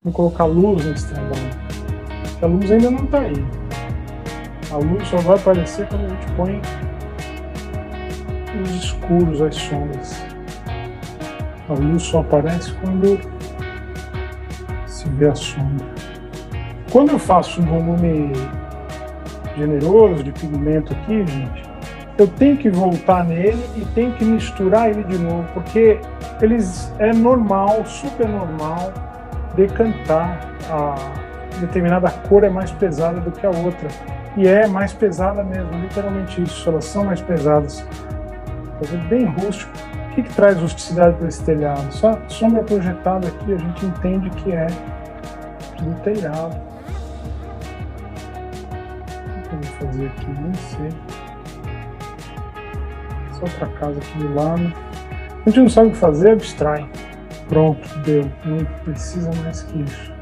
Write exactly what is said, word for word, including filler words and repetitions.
Vamos colocar luz nesse trabalho. A luz ainda não está aí. A luz só vai aparecer quando a gente põe os escuros, as sombras. A luz só aparece quando se vê a sombra. Quando eu faço um volume generoso de pigmento aqui, gente, eu tenho que voltar nele e tenho que misturar ele de novo, porque eles, é normal, super normal, decantar. A determinada cor é mais pesada do que a outra. E é mais pesada mesmo, literalmente isso, elas são mais pesadas. Fazer bem rústico. O que, que traz rusticidade para esse telhado? Só a sombra projetada aqui, a gente entende que é do telhado. O que eu vou fazer aqui? Nem sei. Essa outra casa aqui do lado. A gente não sabe o que fazer, abstrai. Pronto, deu. Não precisa mais que isso.